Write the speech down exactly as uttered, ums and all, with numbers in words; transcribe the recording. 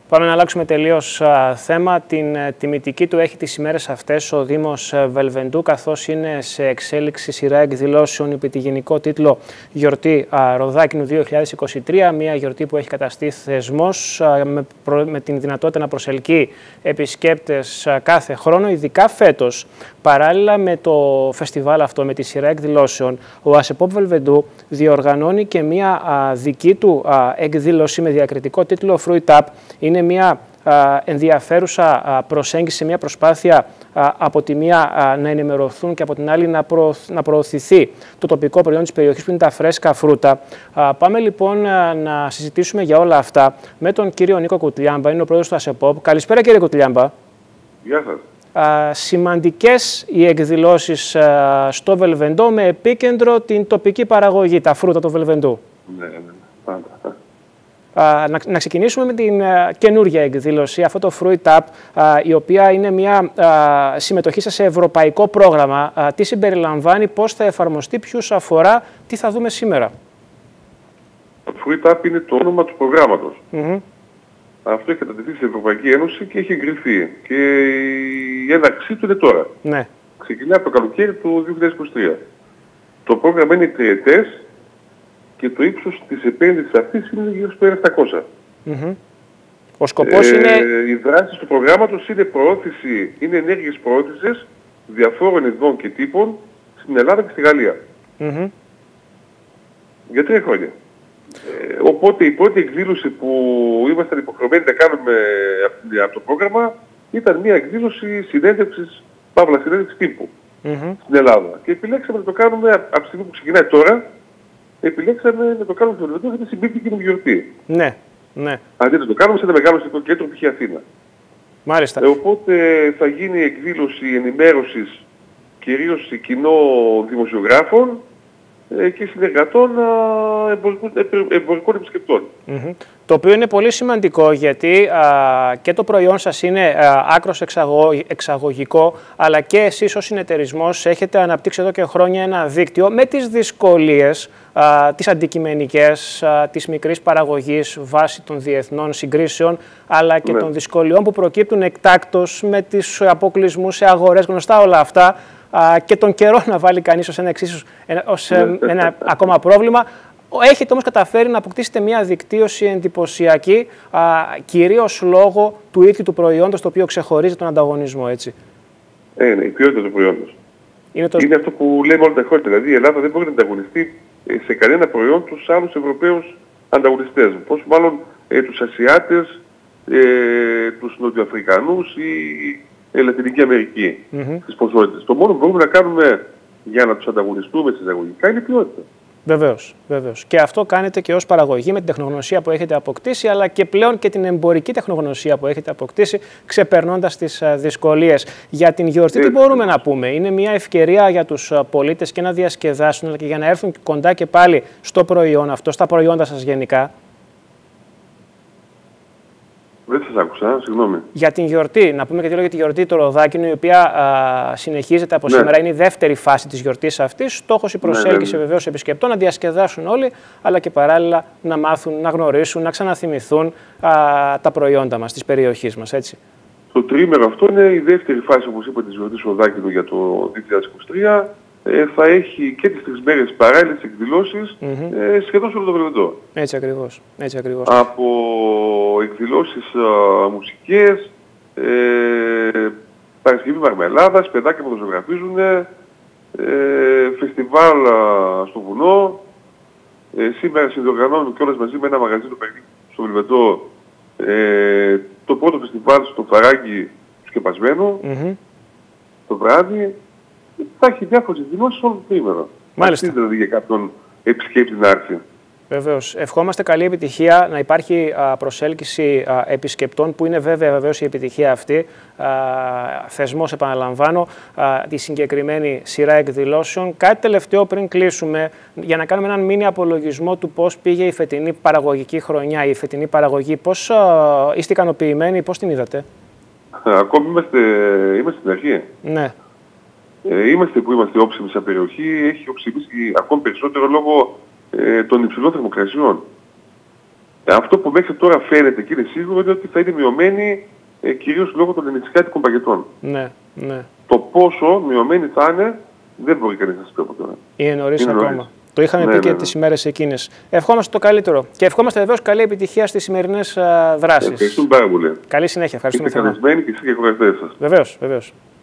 Πάμε να αλλάξουμε τελείως θέμα. Την τιμητική του έχει τις ημέρες αυτές ο Δήμος Βελβεντού, καθώς είναι σε εξέλιξη σειρά εκδηλώσεων υπό τη γενικό τίτλο «Γιορτή Ροδάκινου δύο χιλιάδες είκοσι τρία», μια γιορτή που έχει καταστεί θεσμός με, προ... με την δυνατότητα να προσελκύει επισκέπτες κάθε χρόνο, ειδικά φέτος. Παράλληλα με το φεστιβάλ αυτό, με τη σειρά εκδηλώσεων, ο ΑΣΕΠΟΠ Βελβεντού διοργανώνει και μια α, δική του α, εκδήλωση με διακριτικό τίτλο Fruit Up. Είναι μια α, ενδιαφέρουσα α, προσέγγιση σε μια προσπάθεια α, από τη μία α, να ενημερωθούν και από την άλλη να, προ, να προωθηθεί το τοπικό προϊόν της περιοχής που είναι τα φρέσκα φρούτα. Α, πάμε λοιπόν α, να συζητήσουμε για όλα αυτά με τον κύριο Νίκο Κουτλιάμπα, είναι ο πρόεδρος του ΑΣΕΠΟΠ. Καλησπέρα κύριε Κουτλιάμπα. Γεια σας. Uh, σημαντικές οι εκδηλώσεις uh, στο Βελβεντό με επίκεντρο την τοπική παραγωγή, τα φρούτα του Βελβεντού. Ναι, ναι, πάντα. Uh, να, να ξεκινήσουμε με την uh, καινούργια εκδήλωση, αυτό το Fruit Up, uh, η οποία είναι μια uh, συμμετοχή σας σε ευρωπαϊκό πρόγραμμα. Uh, τι συμπεριλαμβάνει, πώς θα εφαρμοστεί, ποιους αφορά, τι θα δούμε σήμερα. Το Fruit Up είναι το όνομα του προγράμματος. Mm-hmm. Αυτό έχει κατατεθεί στην Ευρωπαϊκή Ένωση και έχει εγκριθεί. Και η έναρξή του είναι τώρα. Ναι. Ξεκινάει από το καλοκαίρι του δύο χιλιάδες είκοσι τρία. Το πρόγραμμα είναι τριετές και το ύψος της επένδυσης αυτής είναι γύρω στο επτακόσια. Mm-hmm. Ο σκοπός ε, είναι... Οι δράσεις του προγράμματος είναι προώθηση, είναι ενέργειες προώθησης διαφόρων ειδών και τύπων στην Ελλάδα και στη Γαλλία. Mm-hmm. Για τρία χρόνια. Ε, οπότε η πρώτη εκδήλωση που ήμασταν υποχρεωμένοι να κάνουμε από το πρόγραμμα ήταν μια εκδήλωση συνέντευξης, παύλα συνέντευξης τύπου mm-hmm. στην Ελλάδα. Και επιλέξαμε να το κάνουμε από τη στιγμή που ξεκινάει τώρα, επιλέξαμε να το κάνουμε στο Βελβεντό γιατί συμπίπτει και την γιορτή. Ναι, ναι. Αντί να το κάνουμε σε ένα μεγάλο κέντρο π.χ. Αθήνα. Μάλιστα. Ε, οπότε θα γίνει εκδήλωση ενημέρωσης κυρίως σε κοινό δημοσιογράφων και συνεργατών εμπορικών επισκεπτών. Mm-hmm. Το οποίο είναι πολύ σημαντικό γιατί α, και το προϊόν σας είναι α, άκρος εξαγω, εξαγωγικό, αλλά και εσείς ως συνεταιρισμός έχετε αναπτύξει εδώ και χρόνια ένα δίκτυο με τις δυσκολίες, α, τις αντικειμενικές, α, της μικρής παραγωγής βάσει των διεθνών συγκρίσεων, αλλά και ναι. των δυσκολιών που προκύπτουν εκτάκτως με τις αποκλεισμούς σε αγορές, γνωστά όλα αυτά. Uh, και τον καιρό να βάλει κανείς ως ένα, εξίσους, ως, uh, ένα ακόμα πρόβλημα. Έχετε όμως καταφέρει να αποκτήσετε μια δικτύωση εντυπωσιακή, uh, κυρίως λόγω του ίδιου του προϊόντος, το οποίο ξεχωρίζει τον ανταγωνισμό, έτσι. Ε, ναι, η ποιότητα του προϊόντος. Είναι, το... είναι αυτό που λέμε όλα τα χρόνια. Δηλαδή η Ελλάδα δεν μπορεί να ανταγωνιστεί σε κανένα προϊόν τους άλλους Ευρωπαίους ανταγωνιστές. Πόσο μάλλον ε, τους Ασιάτες, ε, τους Νοτιοαφρικανούς ή η Λατινική Αμερική, mm-hmm. τις ποσότητες. Το μόνο που μπορούμε να κάνουμε για να τους ανταγωνιστούμε στις εισαγωγικά είναι η ποιότητα. Βεβαίως, βεβαίως. Και αυτό κάνετε και ως παραγωγή με την τεχνογνωσία που έχετε αποκτήσει, αλλά και πλέον και την εμπορική τεχνογνωσία που έχετε αποκτήσει, ξεπερνώντας τις δυσκολίες. Για την γιορτή, τι μπορούμε να πούμε? Είναι μια ευκαιρία για τους πολίτες και να διασκεδάσουν, αλλά και για να έρθουν κοντά και πάλι στο προϊόν αυτό, στα προϊόντα σας γενικά. Δεν σας άκουσα, συγγνώμη. Για την γιορτή, να πούμε και δύο για τη γιορτή του Ροδάκινου, η οποία α, συνεχίζεται από ναι. σήμερα, είναι η δεύτερη φάση της γιορτής αυτής. Στόχος η προσέλκυση ναι, ναι. βεβαίως επισκεπτών, να διασκεδάσουν όλοι, αλλά και παράλληλα να μάθουν, να γνωρίσουν, να ξαναθυμηθούν α, τα προϊόντα μας, της περιοχής μας, έτσι. Το τριήμερο αυτό είναι η δεύτερη φάση, όπως είπα, της γιορτής του Ροδάκινου για το δύο χιλιάδες είκοσι τρία. Ε, θα έχει και τις τρεις μέρες παράλληλες εκδηλώσεις mm-hmm. ε, σχεδόν σε όλο το Βελβεντό. Έτσι ακριβώς. Έτσι ακριβώς. Από εκδηλώσεις α, μουσικές, ε, Παρασκευή Μαρμελάδας, παιδάκια που το ζωγραφίζουν, ε, φεστιβάλ α, στο βουνό. Ε, σήμερα συνδιοργανώνουμε κιόλας μαζί με ένα μαγαζί στο Βελβεντό ε, το πρώτο φεστιβάλ στο Φαράγγι σκεπασμένο mm-hmm. το βράδυ. Θα έχει διάφορες εκδηλώσεις όλο το τρίμηνο. Μάλιστα. Δηλαδή για κάποιον επισκέπτη να έρθει. Βεβαίως. Ευχόμαστε καλή επιτυχία, να υπάρχει α, προσέλκυση α, επισκεπτών, που είναι βέβαια βεβαίως η επιτυχία αυτή. Α, θεσμός, επαναλαμβάνω, α, τη συγκεκριμένη σειρά εκδηλώσεων. Κάτι τελευταίο πριν κλείσουμε, για να κάνουμε έναν μίνι απολογισμό του πώς πήγε η φετινή παραγωγική χρονιά, η φετινή παραγωγή. Πώς α, είστε ικανοποιημένοι, πώς την είδατε? Ακόμη είμαστε, είμαστε στην αρχή. Ναι. Ε, είμαστε που είμαστε όψιμοι σαν περιοχή, έχει οψιμήσει ακόμη περισσότερο λόγω ε, των υψηλών θερμοκρασιών. Αυτό που μέχρι τώρα φαίνεται και είναι σίγουρο είναι ότι θα είναι μειωμένη ε, κυρίως λόγω των ενισχυάτικων παγετών. Ναι, ναι. Το πόσο μειωμένη θα είναι δεν μπορεί κανείς να σας πει από τώρα. Είναι νωρίς ακόμα. Νωρίς. Το είχαμε ναι, πει και ναι, ναι. τις ημέρες εκείνες. Ευχόμαστε το καλύτερο. Και ευχόμαστε βεβαίως καλή επιτυχία στις σημερινές δράσεις. Ευχαριστούμε πάρα πολύ. Καλή συνέχεια. Ευχαριστούμε. Είστε καλεσμένοι και εσείς και οι χωριστές σας. Βεβαίως, βεβαίως.